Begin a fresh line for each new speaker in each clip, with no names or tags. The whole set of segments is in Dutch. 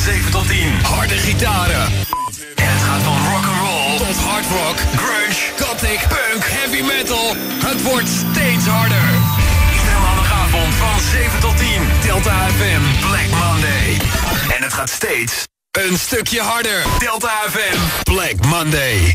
7 tot 10. Harde gitaren. En het gaat van rock'n'roll tot hard rock, grunge, gothic, punk, heavy metal. Het wordt steeds harder. Iedere maandagavond van 7 tot 10. Delta FM Black Monday. En het gaat steeds een stukje harder. Delta FM Black Monday.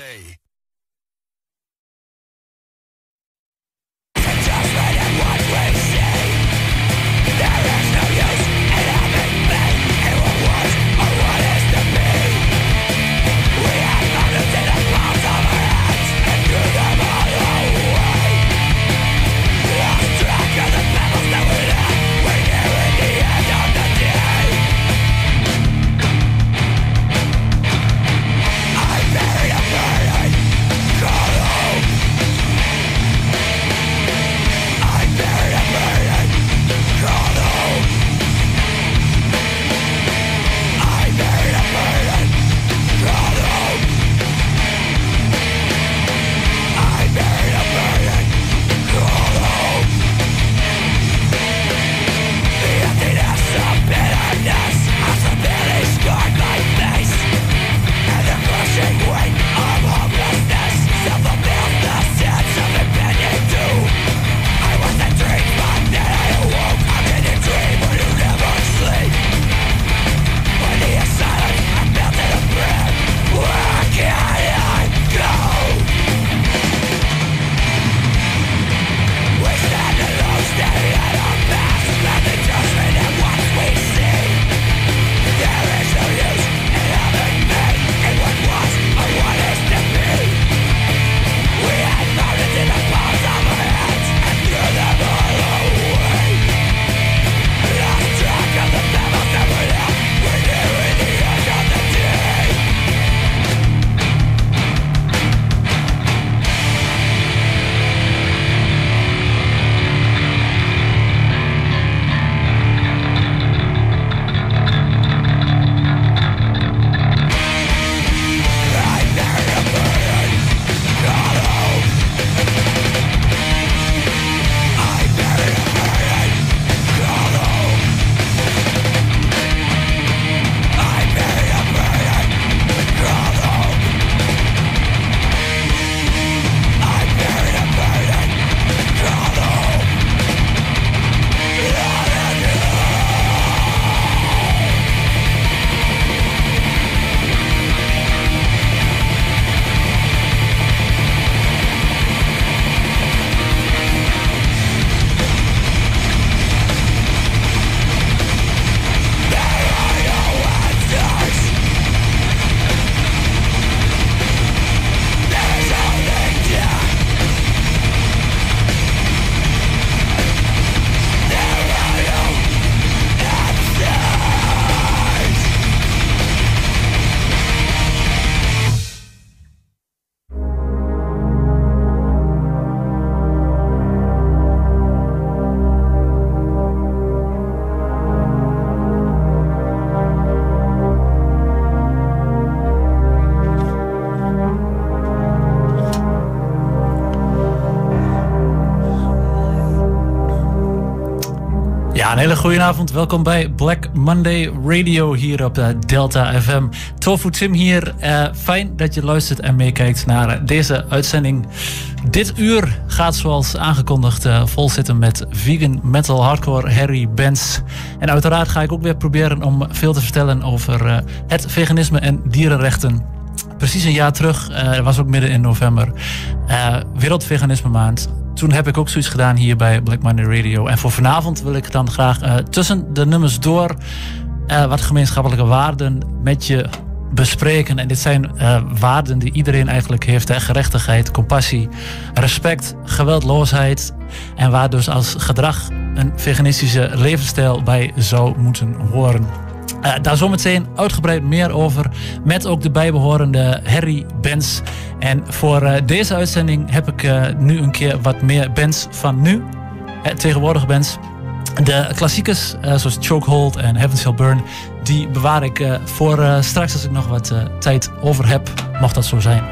Een hele goede avond. Welkom bij Black Monday Radio hier op Delta FM. Tofu Tim hier. Fijn dat je luistert en meekijkt naar deze uitzending. Dit uur gaat zoals aangekondigd vol zitten met vegan metal hardcore Harry Benz. En uiteraard ga ik ook weer proberen om veel te vertellen over het veganisme en dierenrechten. Precies een jaar terug, dat was ook midden in november, Wereldveganisme Maand. Toen heb ik ook zoiets gedaan hier bij Black Monday Radio. En voor vanavond wil ik dan graag tussen de nummers door wat gemeenschappelijke waarden met je bespreken. En dit zijn waarden die iedereen eigenlijk heeft. Hè? Gerechtigheid, compassie, respect, geweldloosheid. En waar dus als gedrag een veganistische levensstijl bij zou moeten horen. Daar zometeen uitgebreid meer over, met ook de bijbehorende Harry Benz. En voor deze uitzending heb ik nu een keer wat meer bands van nu, tegenwoordige bands. De klassiekers, zoals Chokehold en Heaven Shall Burn, die bewaar ik voor straks als ik nog wat tijd over heb, mocht dat zo zijn.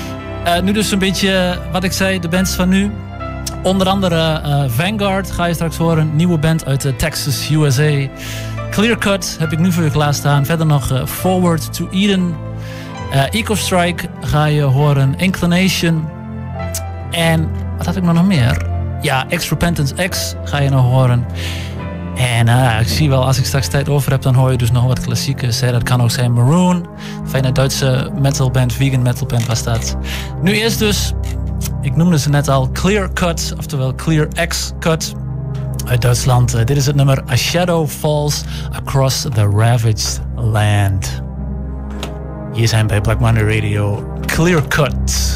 Nu dus een beetje wat ik zei, de bands van nu. Onder andere Vanguard ga je straks horen, nieuwe band uit Texas, USA. Clear Cut heb ik nu voor je klaarstaan. Verder nog Forward to Eden. Eco Strike ga je horen. Inclination. En wat had ik nog meer? Ja, X Repentance X ga je nog horen. En ik zie wel, als ik straks tijd over heb, dan hoor je dus nog wat klassiekers. Hè. Dat kan ook zijn Maroon. Fijne Duitse metalband, vegan metalband was dat. Nu eerst dus, ik noemde ze net al, Clear Cut, oftewel Clear X Cut uit Duitsland. Dit is het nummer A Shadow Falls Across the Ravaged Land. Hier zijn bij Black Monday Radio Clear Cut.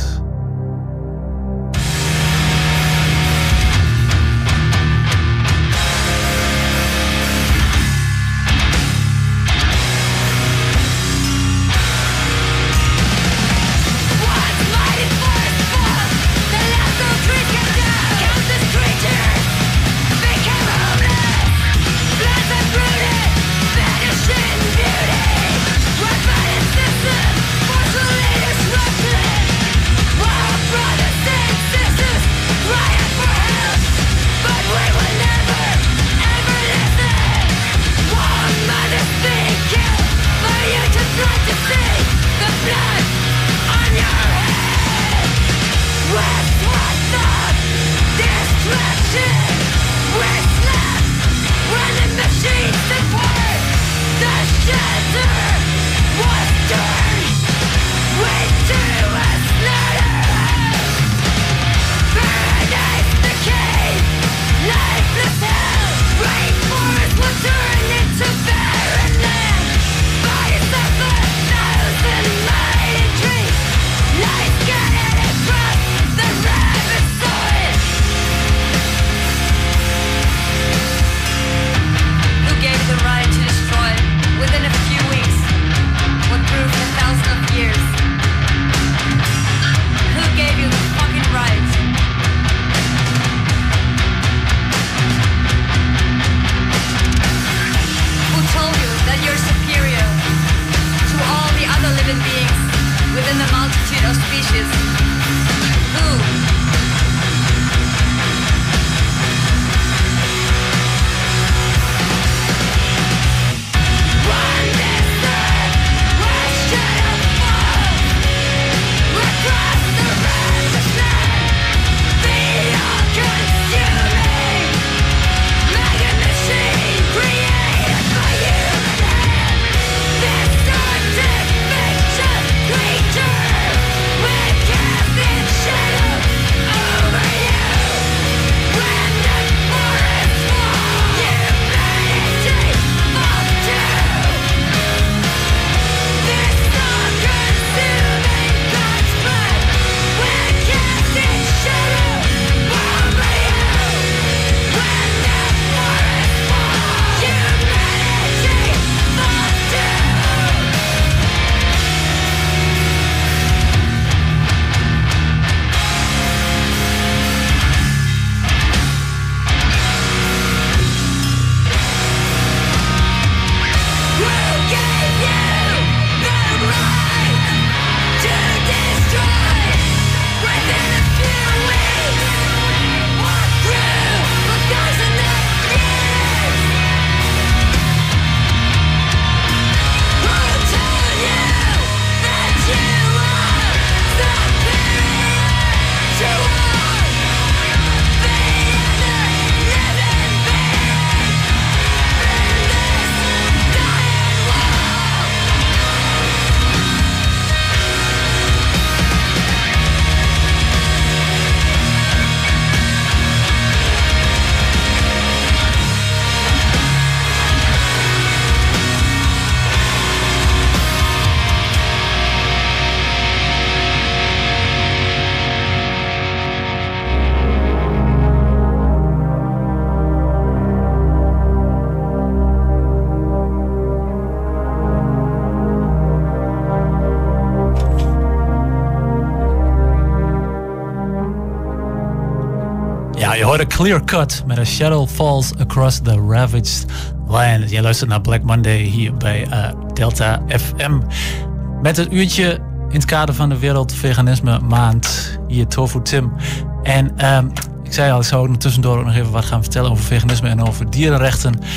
Je hoorde Clear Cut met A Shadow Falls Across the Ravaged Land. Je luistert naar Black Monday hier bij Delta FM. Met het uurtje in het kader van de Wereldveganisme Maand. Hier Tofu Tim. En ik zei al, ik zou tussendoor ook nog even wat gaan vertellen over veganisme en over dierenrechten.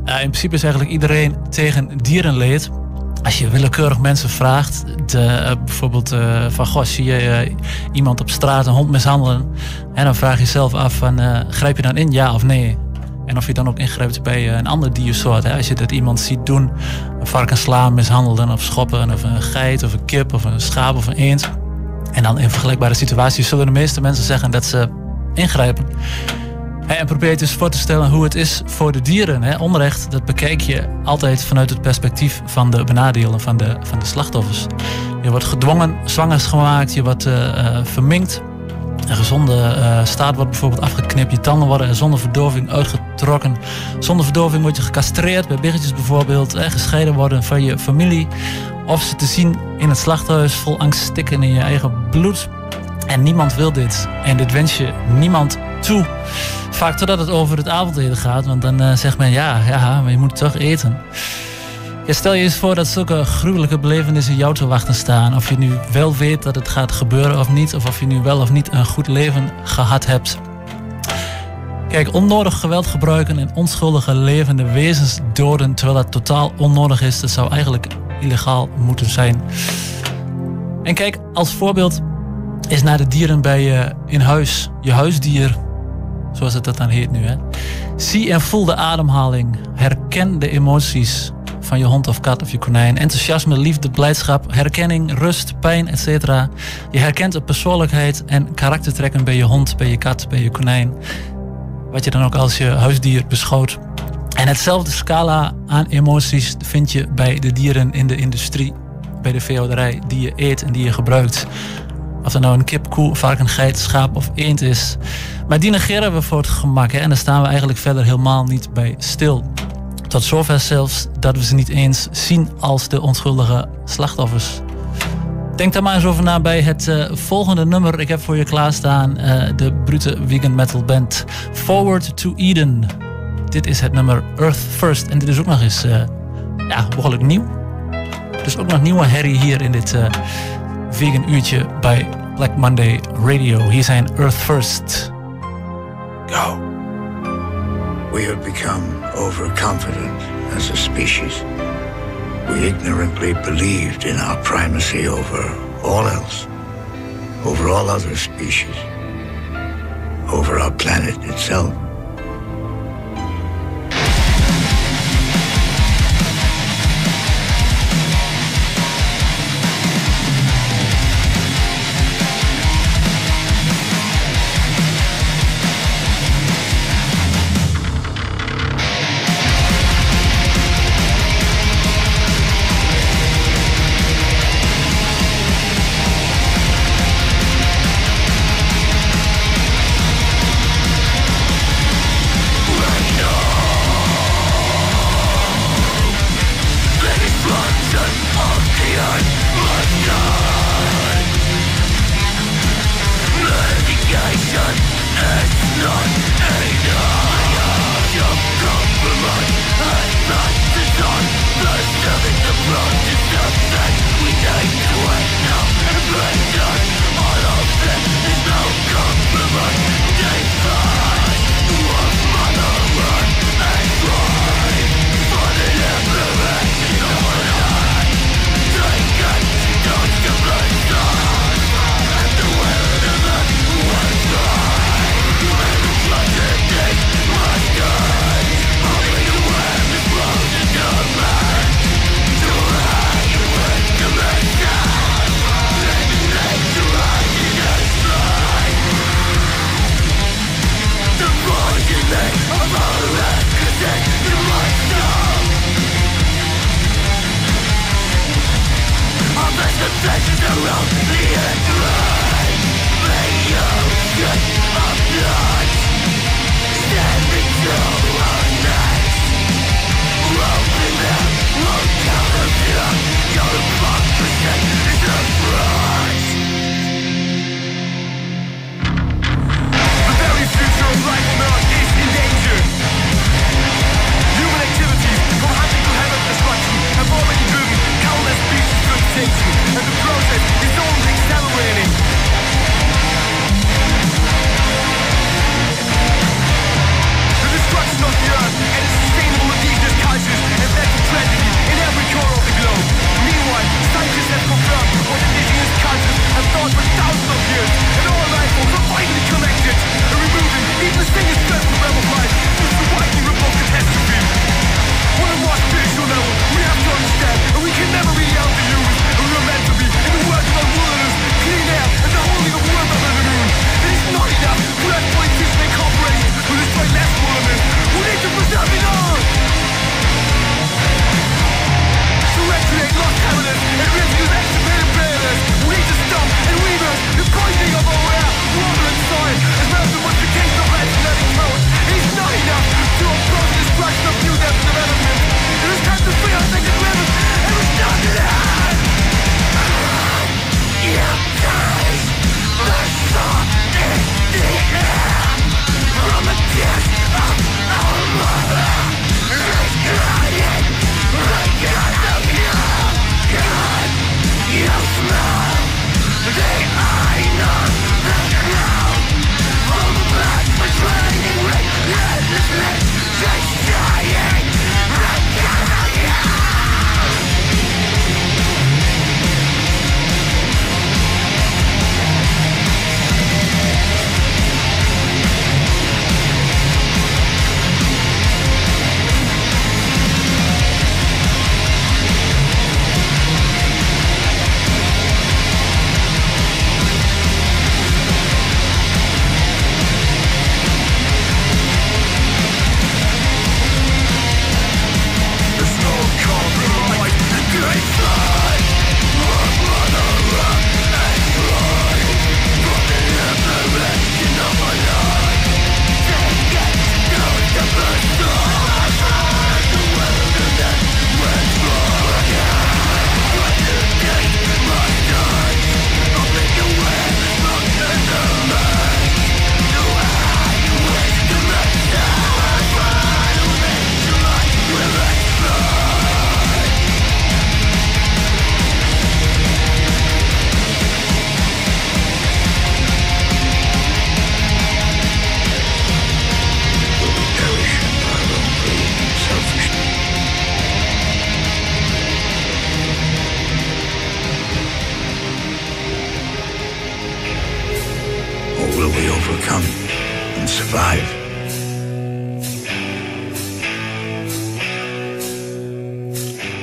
In principe is eigenlijk iedereen tegen dierenleed. Als je willekeurig mensen vraagt, bijvoorbeeld van goh, zie je iemand op straat een hond mishandelen? En dan vraag je jezelf af van grijp je dan in, ja of nee? En of je dan ook ingrijpt bij een ander diersoort. Hè? Als je dat iemand ziet doen, een varken slaan, mishandelen of schoppen, of een geit of een kip of een schaap of een eend. En dan in vergelijkbare situaties zullen de meeste mensen zeggen dat ze ingrijpen. En probeer je dus voor te stellen hoe het is voor de dieren. Hè? Onrecht, dat bekijk je altijd vanuit het perspectief van de benadeelden, van de slachtoffers. Je wordt gedwongen, zwanger gemaakt, je wordt verminkt. Een gezonde staart wordt bijvoorbeeld afgeknipt, je tanden worden zonder verdoving uitgetrokken. Zonder verdoving word je gecastreerd, bij biggetjes bijvoorbeeld, gescheiden worden van je familie. Of ze te zien in het slachthuis vol angst stikken in je eigen bloed. En niemand wil dit. En dit wens je niemand toe. Vaak totdat het over het avondeten gaat, want dan zegt men ja, maar je moet toch eten. Ja, stel je eens voor dat zulke gruwelijke belevenissen jou te wachten staan. Of je nu wel weet dat het gaat gebeuren of niet. Of je nu wel of niet een goed leven gehad hebt. Kijk, onnodig geweld gebruiken en onschuldige levende wezens doden terwijl dat totaal onnodig is, dat zou eigenlijk illegaal moeten zijn. En kijk, als voorbeeld is naar de dieren bij je in huis. Je huisdier, zoals het dat dan heet nu. Hè. Zie en voel de ademhaling. Herken de emoties van je hond of kat of je konijn. Enthousiasme, liefde, blijdschap, herkenning, rust, pijn, etc. Je herkent de persoonlijkheid en karaktertrekken bij je hond, bij je kat, bij je konijn. Wat je dan ook als je huisdier beschouwt. En hetzelfde scala aan emoties vind je bij de dieren in de industrie. Bij de veehouderij die je eet en die je gebruikt. Of dat nou een kip, koe, varken, geit, schaap of eend is. Maar die negeren we voor het gemak. Hè? En daar staan we eigenlijk verder helemaal niet bij stil. Tot zover zelfs dat we ze niet eens zien als de onschuldige slachtoffers. Denk daar maar eens over na bij het volgende nummer. Ik heb voor je klaarstaan de brute vegan metal band Forward to Eden. Dit is het nummer Earth First. En dit is ook nog eens behoorlijk nieuw. Dus ook nog nieuwe herrie hier in dit vegan uurtje bij Black Monday Radio. Hier zijn Earth First.
Go. We have become overconfident as a species. We ignorantly believed in our primacy over all else, over all other species, over our planet itself.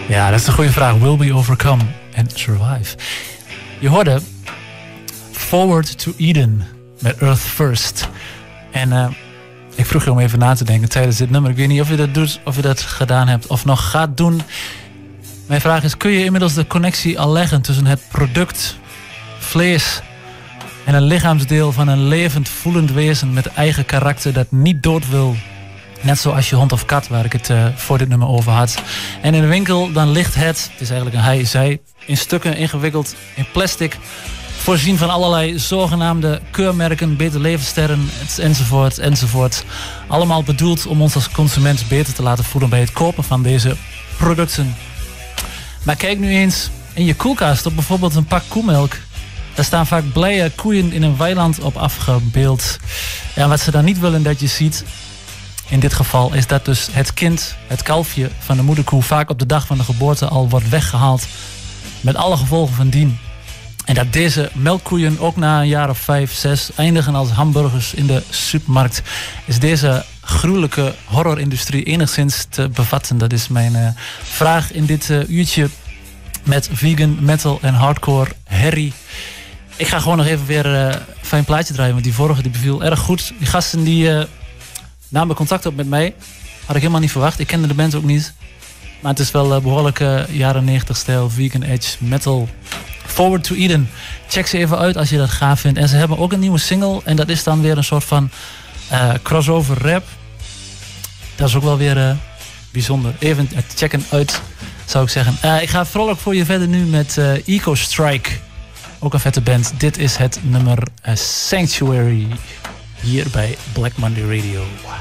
Ja, dat is een goede vraag. Will we overcome and survive? Je hoorde Forward to Eden met Earth First. En ik vroeg je om even na te denken tijdens dit nummer. Ik weet niet of je dat doet, of je dat gedaan hebt of nog gaat doen. Mijn vraag is, kun je inmiddels de connectie al leggen tussen het product, vlees en een lichaamsdeel van een levend, voelend wezen met eigen karakter dat niet dood wil? Net zoals je hond of kat, waar ik het voor dit nummer over had. En in de winkel, dan ligt het is eigenlijk een hij-zij, in stukken ingewikkeld in plastic, voorzien van allerlei zogenaamde keurmerken, beter levenssterren, enzovoort, enzovoort. Allemaal bedoeld om ons als consument beter te laten voelen bij het kopen van deze producten. Maar kijk nu eens in je koelkast op bijvoorbeeld een pak koemelk. Daar staan vaak blije koeien in een weiland op afgebeeld. En wat ze dan niet willen dat je ziet, in dit geval, is dat dus het kind, het kalfje van de moederkoe, vaak op de dag van de geboorte al wordt weggehaald. Met alle gevolgen van dien. En dat deze melkkoeien ook na een jaar of 5, 6 eindigen als hamburgers in de supermarkt. Is deze gruwelijke horrorindustrie enigszins te bevatten? Dat is mijn vraag in dit uurtje met vegan, metal en hardcore herrie. Ik ga gewoon nog even weer een fijn plaatje draaien, want die vorige die beviel erg goed. Die gasten die namen contact op met mij. Had ik helemaal niet verwacht. Ik kende de band ook niet. Maar het is wel behoorlijk jaren 90 stijl, vegan edge, metal. Forward to Eden. Check ze even uit als je dat gaaf vindt. En ze hebben ook een nieuwe single. En dat is dan weer een soort van crossover rap. Dat is ook wel weer bijzonder. Even checken uit, zou ik zeggen. Ik ga vrolijk voor je verder nu met Eco Strike. Ook een vette band. Dit is het nummer Sanctuary. Hier bij Black Monday Radio.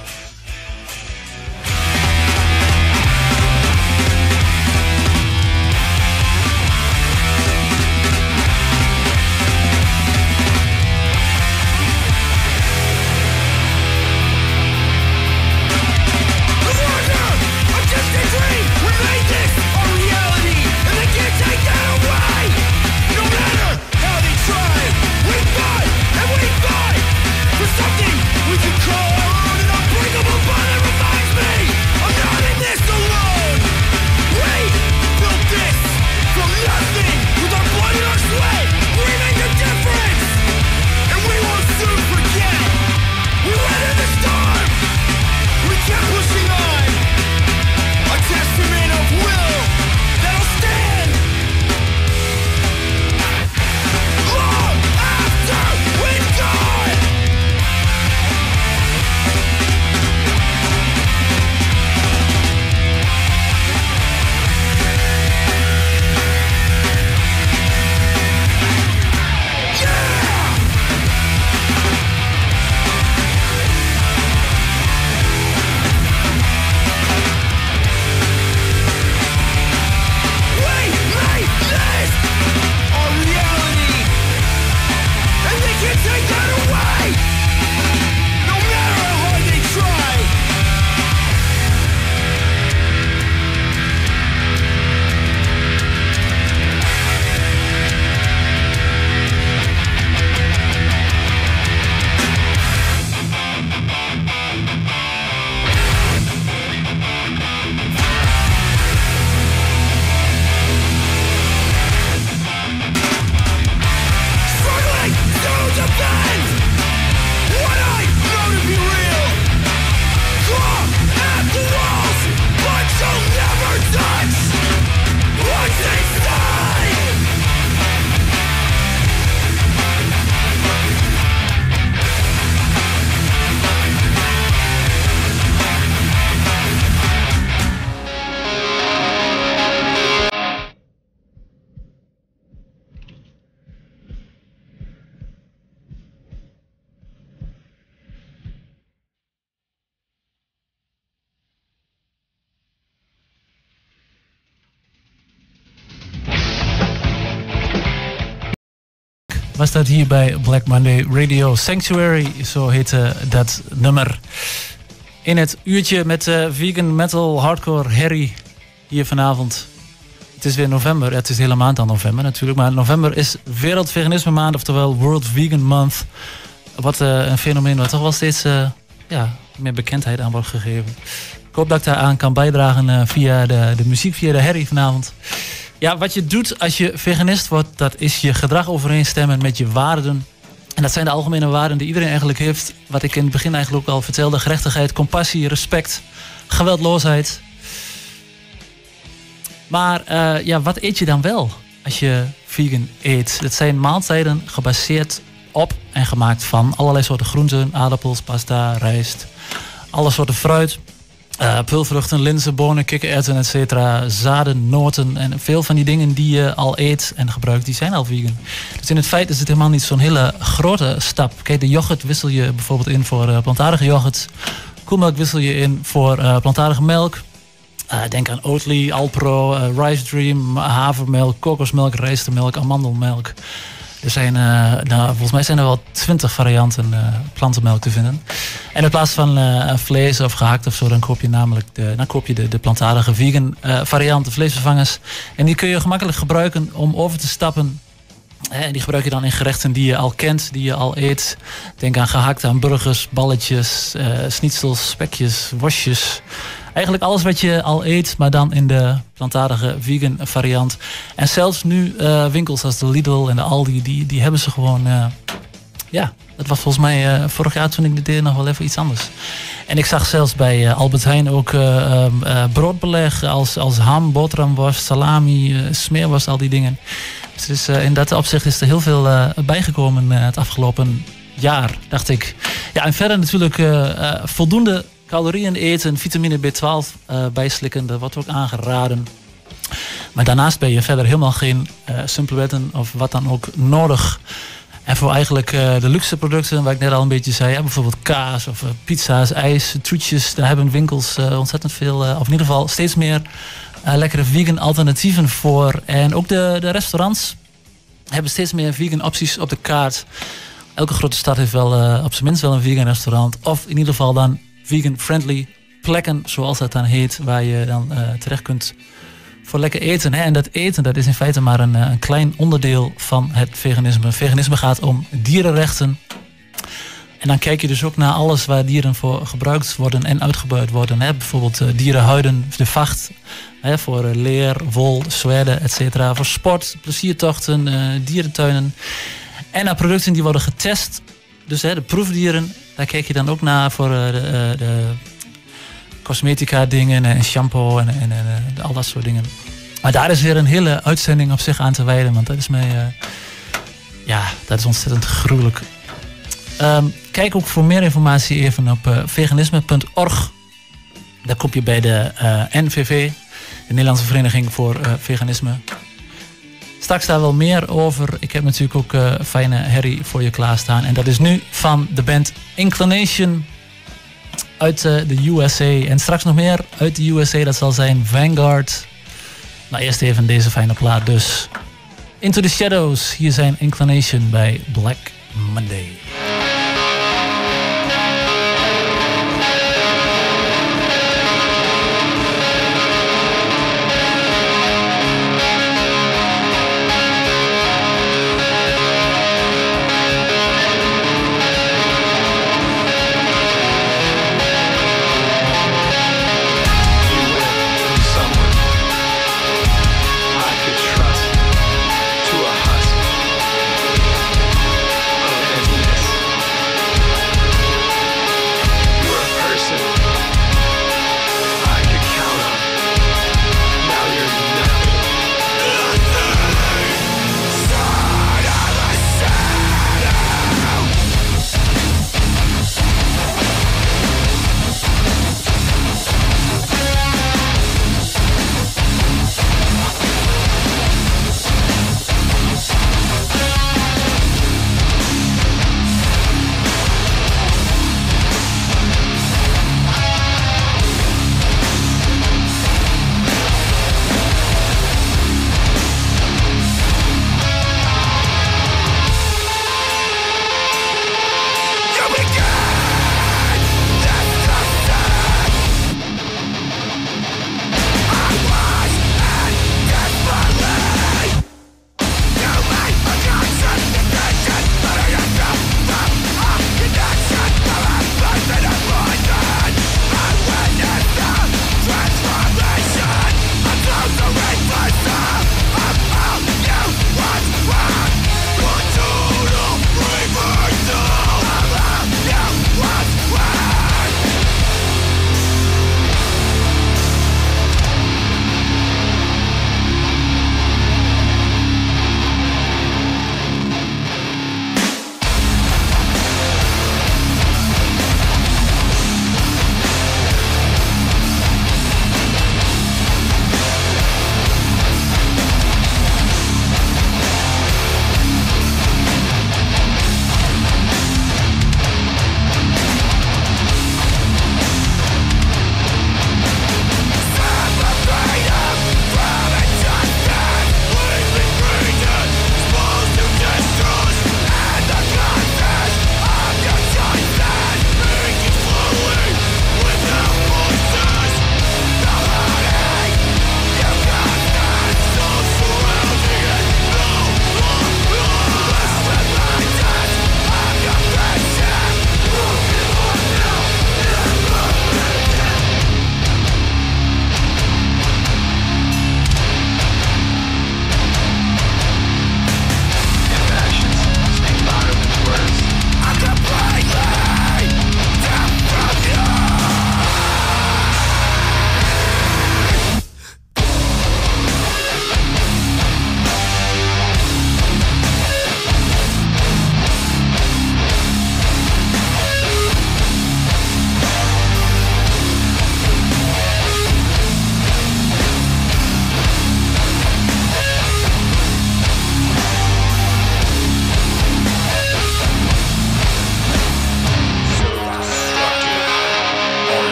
Was dat hier bij Black Monday Radio. Sanctuary, zo heette dat nummer. In het uurtje met vegan, metal, hardcore, herrie hier vanavond. Het is weer november. Het is de hele maand al november natuurlijk. Maar november is Wereldveganisme Maand, oftewel World Vegan Month. Wat een fenomeen wat toch wel steeds meer bekendheid aan wordt gegeven. Ik hoop dat ik daaraan kan bijdragen via de muziek, via de herrie vanavond. Ja, wat je doet als je veganist wordt, dat is je gedrag overeenstemmen met je waarden. En dat zijn de algemene waarden die iedereen eigenlijk heeft. Wat ik in het begin eigenlijk ook al vertelde. Gerechtigheid, compassie, respect, geweldloosheid. Maar wat eet je dan wel als je vegan eet? Het zijn maaltijden gebaseerd op en gemaakt van allerlei soorten groenten, aardappels, pasta, rijst, alle soorten fruit, pulvruchten, linzen, bonen, kikkererwten, etc. Zaden, noten en veel van die dingen die je al eet en gebruikt, die zijn al vegan. Dus in het feit is het helemaal niet zo'n hele grote stap. Kijk, de yoghurt wissel je bijvoorbeeld in voor plantaardige yoghurt. Koelmelk wissel je in voor plantaardige melk. Denk aan Oatly, Alpro, Rice Dream, havermelk, kokosmelk, rijstemelk, amandelmelk. Er zijn, volgens mij zijn er wel 20 varianten plantenmelk te vinden. En in plaats van vlees of gehakt of zo, dan koop je de plantaardige vegan variant, de vleesvervangers. En die kun je gemakkelijk gebruiken om over te stappen. En die gebruik je dan in gerechten die je al kent, die je al eet. Denk aan gehakte hamburgers, balletjes, schnitzels, spekjes, worstjes. Eigenlijk alles wat je al eet, maar dan in de plantaardige vegan variant. En zelfs nu winkels als de Lidl en de Aldi, die hebben ze gewoon... dat was volgens mij vorig jaar toen ik dit deed nog wel even iets anders. En ik zag zelfs bij Albert Heijn ook broodbeleg als ham, boterhamworst, salami, smeerworst, al die dingen. Dus in dat opzicht is er heel veel bijgekomen het afgelopen jaar, dacht ik. Ja, en verder natuurlijk voldoende calorieën eten, vitamine B12 bijslikken, dat wordt ook aangeraden. Maar daarnaast ben je verder helemaal geen supplementen of wat dan ook nodig. En voor eigenlijk de luxe producten, waar ik net al een beetje zei, bijvoorbeeld kaas of pizza's, ijs, toetjes, daar hebben winkels ontzettend veel, of in ieder geval steeds meer lekkere vegan alternatieven voor. En ook de restaurants hebben steeds meer vegan opties op de kaart. Elke grote stad heeft wel op zijn minst wel een vegan restaurant. Of in ieder geval dan vegan-friendly plekken, zoals dat dan heet, waar je dan terecht kunt voor lekker eten. Hè? En dat eten, dat is in feite maar een klein onderdeel van het veganisme. Veganisme gaat om dierenrechten. En dan kijk je dus ook naar alles waar dieren voor gebruikt worden en uitgebuit worden. Hè? Bijvoorbeeld dierenhuiden, de vacht, voor leer, wol, zweden, etc. Voor sport, pleziertochten, dierentuinen. En naar producten die worden getest. Dus de proefdieren, daar kijk je dan ook naar voor de cosmetica dingen en shampoo en al dat soort dingen. Maar daar is weer een hele uitzending op zich aan te wijden. Want dat is mij, dat is ontzettend gruwelijk. Kijk ook voor meer informatie even op veganisme.org. Daar kom je bij de NVV, de Nederlandse Vereniging voor Veganisme. Straks daar wel meer over. Ik heb natuurlijk ook fijne herrie voor je klaarstaan. En dat is nu van de band Inclination uit de USA. En straks nog meer uit de USA. Dat zal zijn Vanguard. Nou, eerst even deze fijne plaat dus. Into the Shadows. Hier zijn Inclination bij Black Monday.
Trust to a husk of emptiness.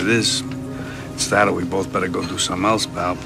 it is. It's that or we both better go do something else, pal.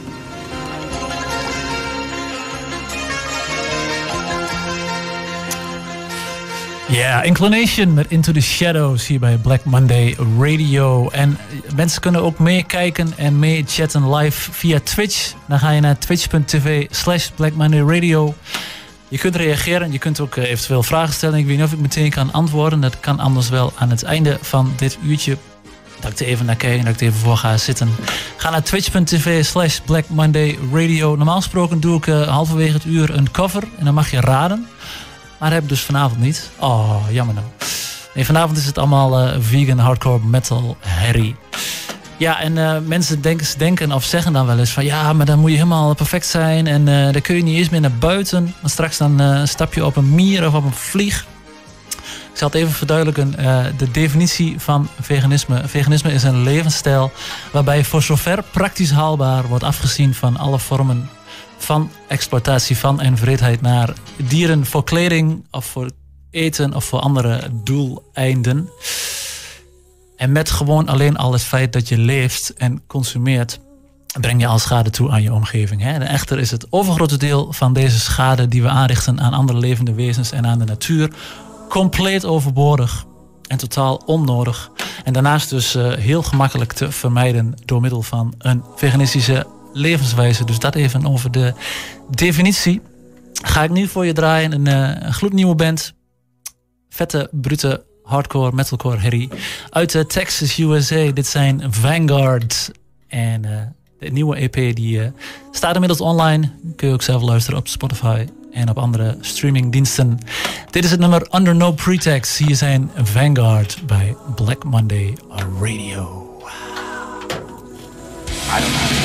Ja, Inclination met Into the Shadows hier bij Black Monday Radio. En mensen kunnen ook meekijken en meechatten live via Twitch. Dan ga je naar twitch.tv/Black Monday Radio. Je kunt reageren, je kunt ook eventueel vragen stellen. Ik weet niet of ik meteen kan antwoorden. Dat kan anders wel aan het einde van dit uurtje. Dat ik er even naar kijk en dat ik er even voor ga zitten. Ga naar twitch.tv/Black Monday Radio. Normaal gesproken doe ik halverwege het uur een cover en dan mag je raden. Maar dat heb ik dus vanavond niet. Oh, jammer nou. Nee, vanavond is het allemaal vegan hardcore metal herrie. Ja, en mensen denken of zeggen dan wel eens van... ja, maar dan moet je helemaal perfect zijn... en dan kun je niet eens meer naar buiten. Maar straks dan stap je op een mier of op een vlieg. Ik zal het even verduidelijken. De definitie van veganisme. Veganisme is een levensstijl... waarbij voor zover praktisch haalbaar wordt afgezien van alle vormen... van exploitatie van en vreedheid naar dieren voor kleding... of voor eten of voor andere doeleinden... En met gewoon alleen al het feit dat je leeft en consumeert... breng je al schade toe aan je omgeving. Hè? En echter is het overgrote deel van deze schade... die we aanrichten aan andere levende wezens en aan de natuur... compleet overbodig en totaal onnodig. En daarnaast dus heel gemakkelijk te vermijden... door middel van een veganistische levenswijze. Dus dat even over de definitie. Ga ik nu voor je draaien een gloednieuwe band. Vette, brute... hardcore, metalcore herrie. Uit Texas, USA. Dit zijn Vanguard. En de nieuwe EP die staat inmiddels online. Kun je ook zelf luisteren op Spotify. En op andere streamingdiensten. Dit is het nummer Under No Pretext. Hier zijn Vanguard bij Black Monday Radio.
I don't know.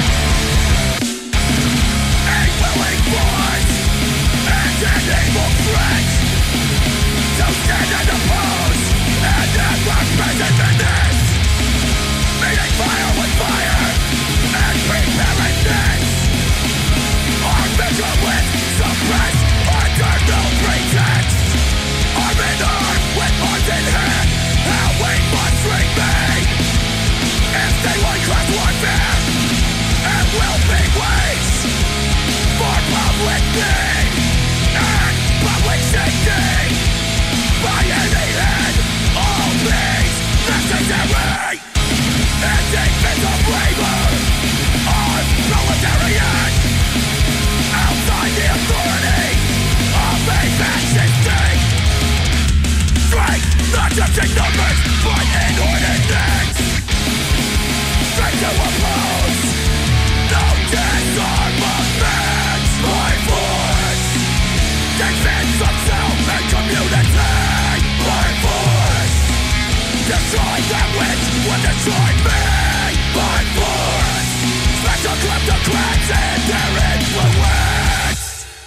A willing voice and an evil threat to stand and oppose and never prejudice, meeting fire with fire and preparedness. Our vigilance suppressed under no pretext. Arm in arm with arms in hand, how we must remain. If they want class warfare, it will be waste for public gain and public safety. By any hand, all means necessary. In defense of labor, our proletariat, outside the authority of a fascist state. Strength, not just in numbers, but in ordinance. Strength to oppose, no disarmament. By force, defense of self and community. By force, destroy that which will destroy me. By force, special kleptocrats and their influence.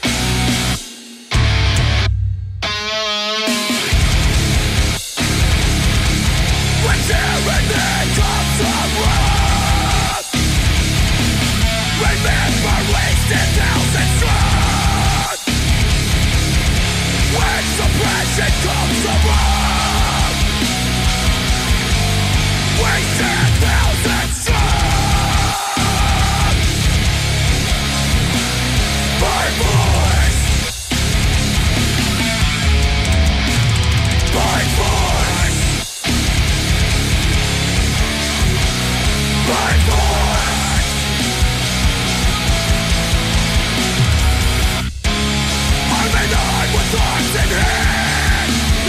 When tyranny comes around, remember wasted thousand strong. When suppression comes around, wasted thousand strong. By force, by force, by force. Arm in arm with arms in hand.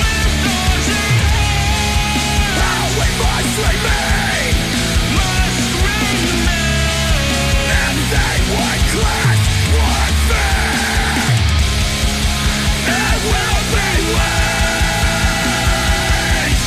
How we must remain. And they would class warfare. It will be waged.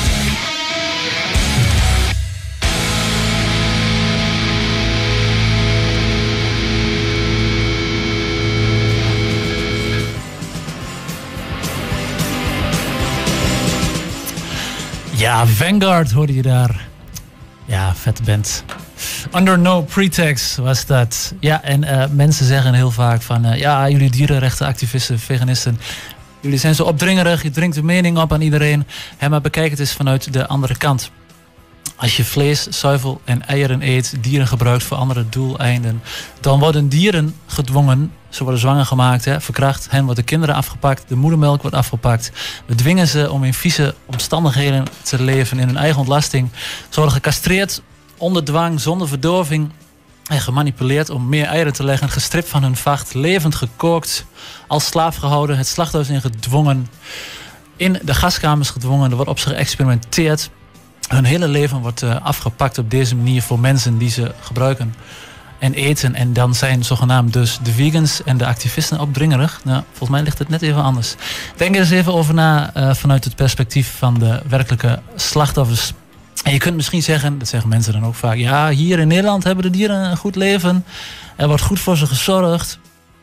Ja, Vanguard hoorde je daar. Ja, vette band. Under No Pretext was dat. Ja, en mensen zeggen heel vaak van... ja, jullie dierenrechtenactivisten, veganisten... jullie zijn zo opdringerig, je dringt de mening op aan iedereen. Maar bekijk het eens vanuit de andere kant. Als je vlees, zuivel en eieren eet, dieren gebruikt voor andere doeleinden, dan worden dieren gedwongen. Ze worden zwanger gemaakt, verkracht. Hen worden de kinderen afgepakt, de moedermelk wordt afgepakt. We dwingen ze om in vieze omstandigheden te leven, in hun eigen ontlasting. Ze worden gecastreerd, onder dwang, zonder verdoving. En gemanipuleerd om meer eieren te leggen, gestript van hun vacht, levend gekookt, als slaaf gehouden, het slachthuis in gedwongen, in de gaskamers gedwongen, er wordt op ze geëxperimenteerd. Hun hele leven wordt afgepakt op deze manier voor mensen die ze gebruiken en eten. En dan zijn zogenaamd dus de vegans en de activisten opdringerig. Nou, volgens mij ligt het net even anders. Denk er eens even over na vanuit het perspectief van de werkelijke slachtoffers. En je kunt misschien zeggen, dat zeggen mensen dan ook vaak, ja, hier in Nederland hebben de dieren een goed leven. Er wordt goed voor ze gezorgd.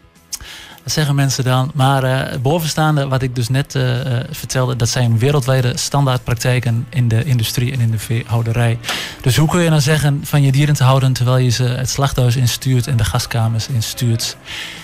Dat zeggen mensen dan. Maar het bovenstaande, wat ik dus net vertelde, dat zijn wereldwijde standaardpraktijken in de industrie en in de veehouderij. Dus hoe kun je nou zeggen van je dieren te houden terwijl je ze het slachthuis instuurt en de gaskamers instuurt?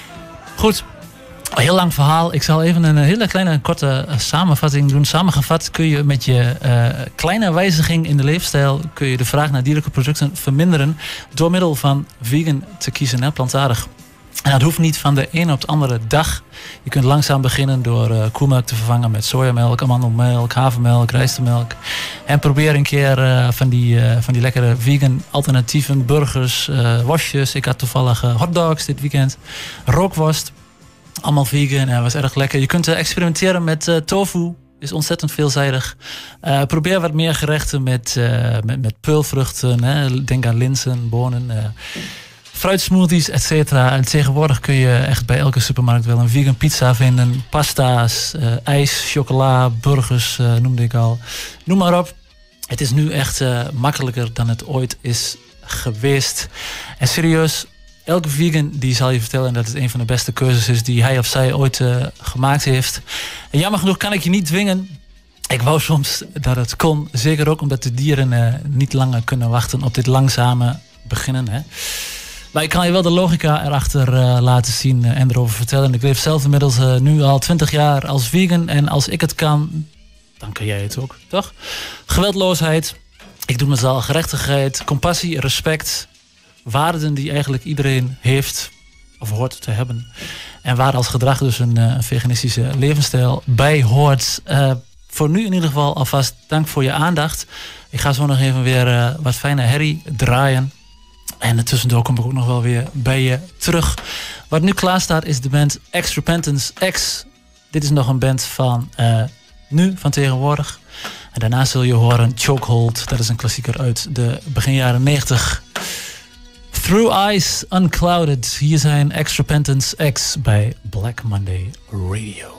Goed. Een heel lang verhaal. Ik zal even een hele kleine korte samenvatting doen. Samengevat kun je met je kleine wijziging in de leefstijl kun je de vraag naar dierlijke producten verminderen door middel van vegan te kiezen, plantaardig. En dat hoeft niet van de ene op de andere dag. Je kunt langzaam beginnen door koemelk te vervangen met sojamelk, amandelmelk, havermelk, rijstemelk. En probeer een keer van die lekkere vegan alternatieven, burgers, worstjes. Ik had toevallig hotdogs dit weekend, rookworst. Allemaal vegan en was erg lekker. Je kunt experimenteren met tofu. Is ontzettend veelzijdig. Probeer wat meer gerechten met peulvruchten. Denk aan linzen, bonen, fruitsmoothies, et cetera. En tegenwoordig kun je echt bij elke supermarkt wel een vegan pizza vinden. Pasta's, ijs, chocola, burgers, noemde ik al. Noem maar op. Het is nu echt makkelijker dan het ooit is geweest. En serieus, elke vegan die zal je vertellen dat het een van de beste keuzes is die hij of zij ooit gemaakt heeft. En jammer genoeg kan ik je niet dwingen. Ik wou soms dat het kon. Zeker ook omdat de dieren niet langer kunnen wachten op dit langzame beginnen. Hè. Maar ik kan je wel de logica erachter laten zien en erover vertellen. Ik leef zelf inmiddels nu al 20 jaar als vegan. En als ik het kan, dan kan jij het ook, toch? Geweldloosheid. Ik doe mezelf gerechtigheid, compassie, respect. Waarden die eigenlijk iedereen heeft of hoort te hebben. En waar als gedrag dus een veganistische levensstijl bij hoort. Voor nu in ieder geval alvast dank voor je aandacht. Ik ga zo nog even weer wat fijne herrie draaien. En tussendoor kom ik ook nog wel weer bij je terug. Wat nu klaar staat is de band X Repentance X. Dit is nog een band van nu, van tegenwoordig. En daarna zul je horen Chokehold. Dat is een klassieker uit de begin jaren 90. Through Eyes Unclouded. Hier zijn X Repentance X bij Black Monday Radio.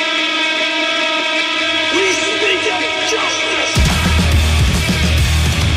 We speak of justice.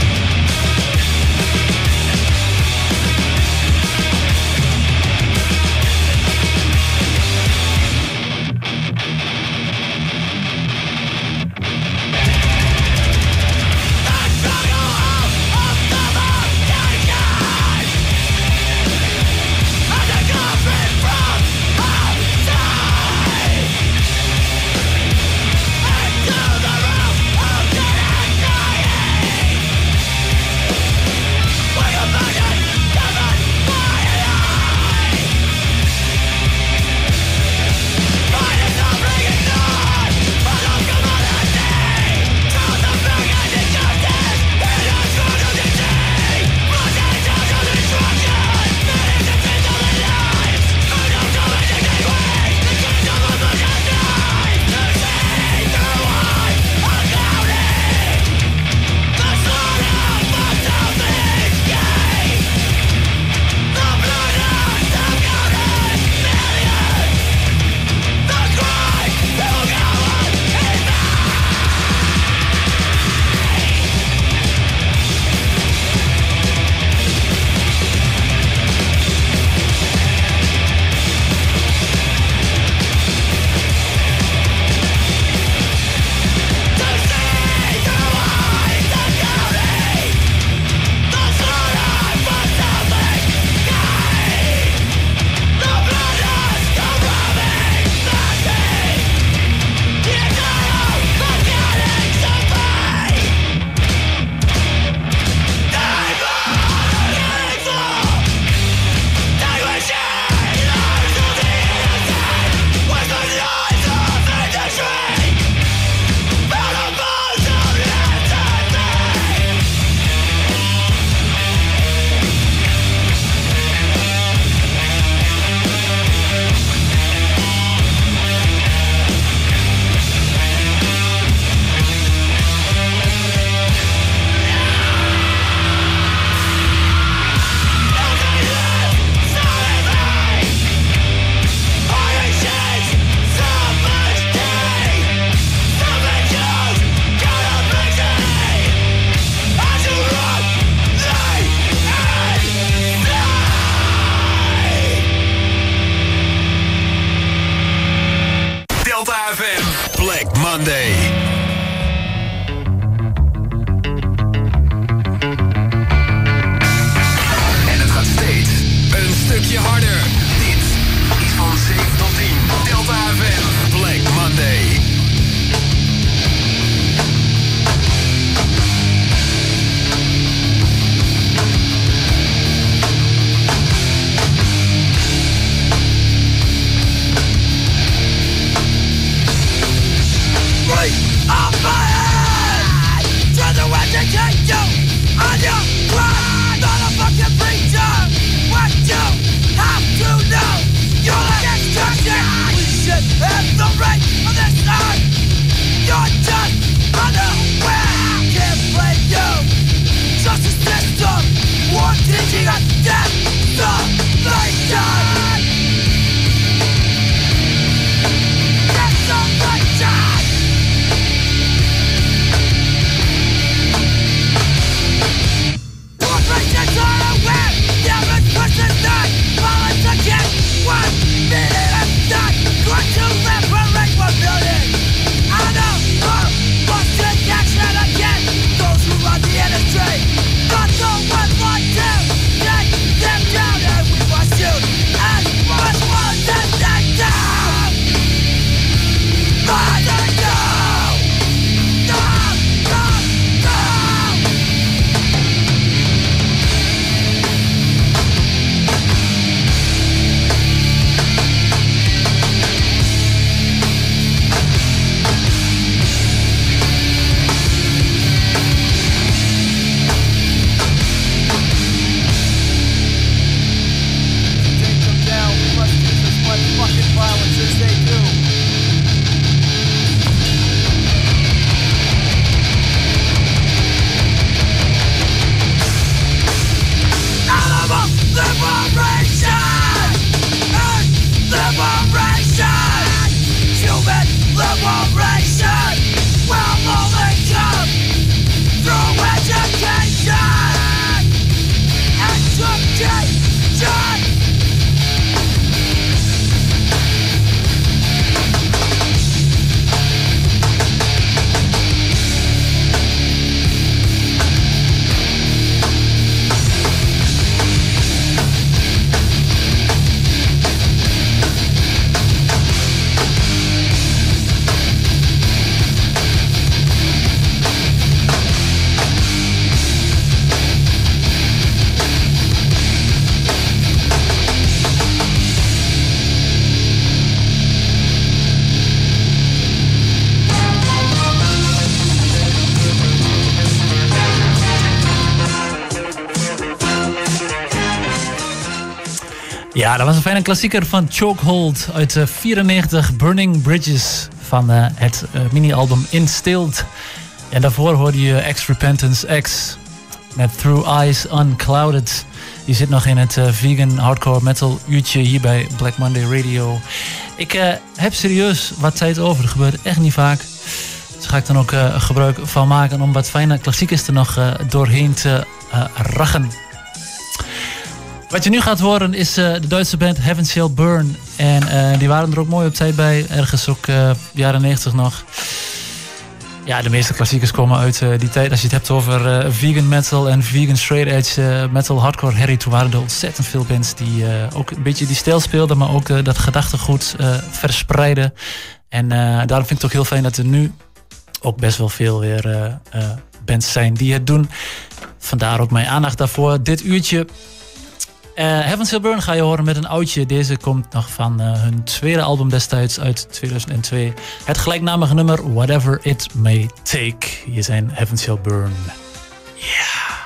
Ja, dat was een fijne klassieker van Chokehold uit 94, Burning Bridges van het mini-album Instilled. En daarvoor hoorde je Ex-Repentance X met Through Eyes Unclouded. Die zit nog in het vegan hardcore metal uurtje hier bij Black Monday Radio. Ik heb serieus wat tijd over, dat gebeurt echt niet vaak. Dus ga ik dan ook gebruik van maken om wat fijne klassiekers er nog doorheen te rachen. Wat je nu gaat horen is de Duitse band Heaven Shall Burn. En die waren er ook mooi op tijd bij. Ergens ook jaren 90 nog. Ja, de meeste klassiekers komen uit die tijd. Als je het hebt over vegan metal en vegan straight edge metal, hardcore herrie. Toen waren er ontzettend veel bands die ook een beetje die stijl speelden. Maar ook dat gedachtegoed verspreiden. En daarom vind ik het ook heel fijn dat er nu ook best wel veel weer bands zijn die het doen. Vandaar ook mijn aandacht daarvoor. Dit uurtje. Heaven Shall Burn ga je horen met een oudje. Deze komt nog van hun tweede album destijds uit 2002. Het gelijknamige nummer Whatever It May Take. Hier zijn Heaven Shall Burn. Ja. Yeah.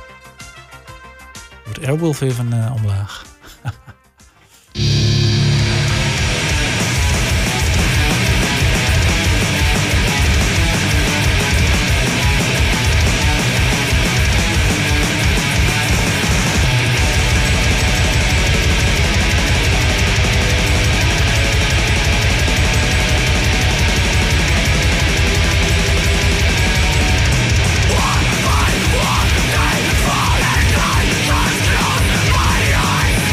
Moet Airwolf even omlaag.
One by one, they fall and die. Just close my eyes.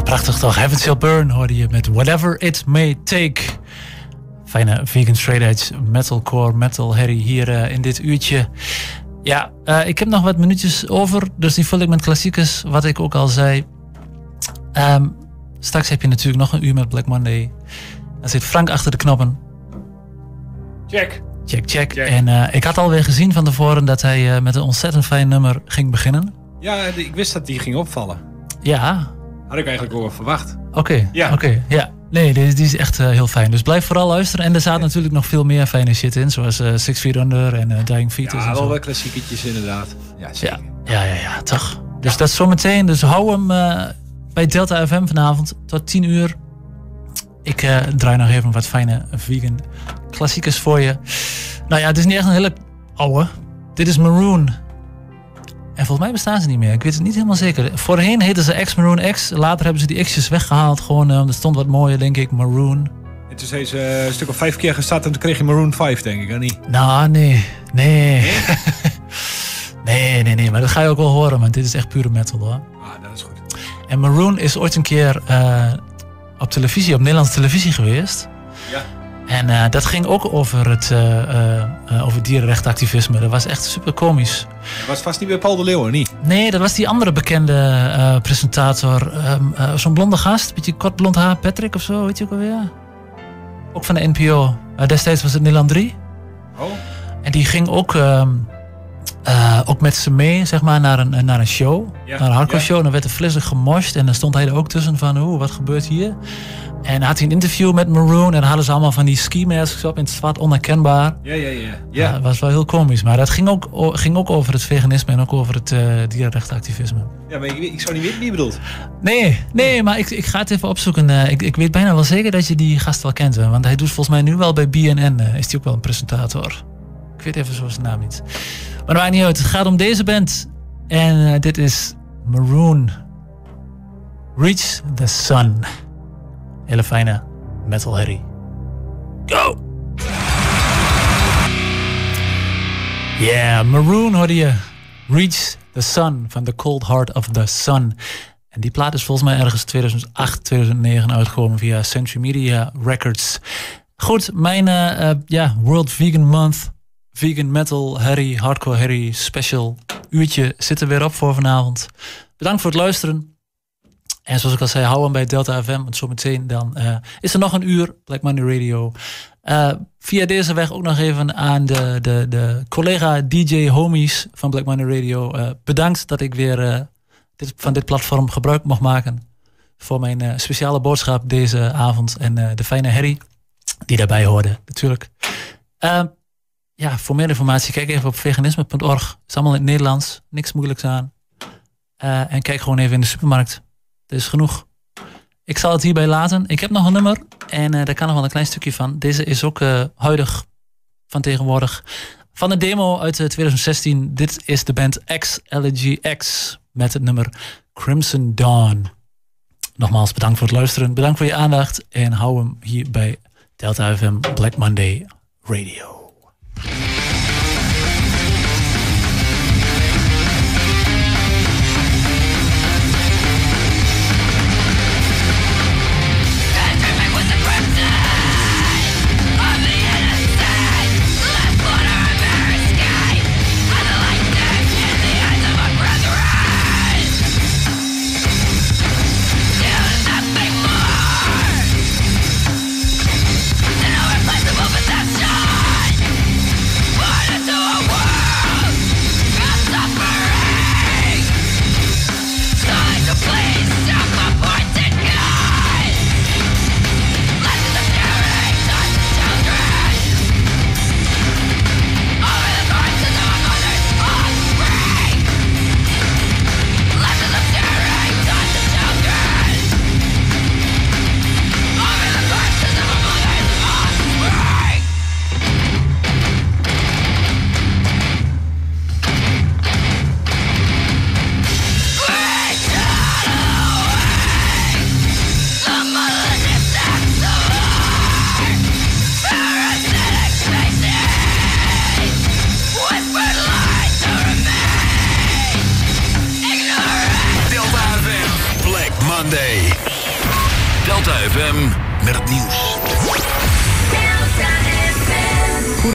prachtig toch. Heaven Shall Burn hoorde je met Whatever It May Take. Fijne vegan straight edge metalcore, metal herrie hier in dit uurtje. Ja, ik heb nog wat minuutjes over, dus die vul ik met klassiekers, wat ik ook al zei. Straks heb je natuurlijk nog een uur met Black Monday. Dan zit Frank achter de knoppen. Check. En ik had alweer gezien van tevoren dat hij met een ontzettend fijn nummer ging beginnen.
Ja, ik wist dat die ging opvallen.
Ja.
Had ik eigenlijk ook wel verwacht.
Oké. Nee, die is echt heel fijn. Dus blijf vooral luisteren. En er zaten natuurlijk nog veel meer fijne shit in. Zoals Six Feet Under en Dying Fetus.
Ja, wel wat klassieketjes inderdaad. Ja, zeker.
Ja, toch. Dus dat zometeen. Dus hou hem bij Delta FM vanavond tot 10 uur. Ik draai nog even wat fijne vegan klassiekers voor je. Nou ja, het is niet echt een hele oude. Dit is Maroon. En volgens mij bestaan ze niet meer. Ik weet het niet helemaal zeker. Voorheen heten ze X-Maroon X. Later hebben ze die X'jes weggehaald. Gewoon, er stond wat mooier, denk ik. Maroon.
En toen zijn ze een stuk of 5 keer gestart en toen kreeg je Maroon 5, denk ik, of niet?
Nou, nee. Nee, maar dat ga je ook wel horen. Want dit is echt pure metal, hoor.
Ah, dat is goed.
En Maroon is ooit een keer op televisie, op Nederlandse televisie geweest.
Ja.
En dat ging ook over over dierenrechtenactivisme. Dat was echt super komisch.
Dat was vast niet bij Paul de Leeuw, niet?
Nee, dat was die andere bekende presentator. Zo'n blonde gast, beetje kort blond haar, Patrick of zo, weet je ook alweer? Ook van de NPO. Destijds was het Nederland 3.
Oh.
En die ging ook met ze mee, zeg maar, naar een show. Ja, naar een hardcore show. En dan werd er flissig gemosht. En dan stond hij er ook tussen van, wat gebeurt hier? En dan had hij een interview met Maroon. En dan hadden ze allemaal van die ski masks op in het zwart, onherkenbaar. Ja. Dat was wel heel komisch. Maar dat ging ook over het veganisme en ook over het dierenrechtenactivisme.
Ja, maar ik zou niet weten wie je bedoelt.
Nee, maar ik ga het even opzoeken. Ik weet bijna wel zeker dat je die gast wel kent. Want hij doet volgens mij nu wel bij BNN. Is hij ook wel een presentator. Ik weet even zo zijn naam niet. Maar dat maakt niet uit. Het gaat om deze band. En dit is Maroon. Reach the Sun. Hele fijne metal herrie. Go! Yeah, Maroon hoorde je. Reach the Sun van The Cold Heart of the Sun. En die plaat is volgens mij ergens 2008, 2009 uitgekomen via Century Media Records. Goed, mijn World Vegan Month. Vegan metal, herrie, hardcore herrie, special uurtje zit er weer op voor vanavond. Bedankt voor het luisteren. En zoals ik al zei, hou hem bij Delta FM. Want zometeen dan is er nog een uur Black Monday Radio. Via deze weg ook nog even aan de collega DJ homies van Black Monday Radio. Bedankt dat ik weer van dit platform gebruik mocht maken. Voor mijn speciale boodschap deze avond. En de fijne herrie die daarbij hoorde natuurlijk. Voor meer informatie kijk even op veganisme.org. Het is allemaal in het Nederlands. Niks moeilijks aan. En kijk gewoon even in de supermarkt. Dat is genoeg. Ik zal het hierbij laten. Ik heb nog een nummer. En daar kan nog wel een klein stukje van. Deze is ook huidig van tegenwoordig. Van de demo uit 2016. Dit is de band XLGX. Met het nummer Crimson Dawn. Nogmaals bedankt voor het luisteren. Bedankt voor je aandacht. En hou hem hier bij Delta FM Black Monday Radio.
Irreplaceable possession.
Monday. Delta FM met het nieuws.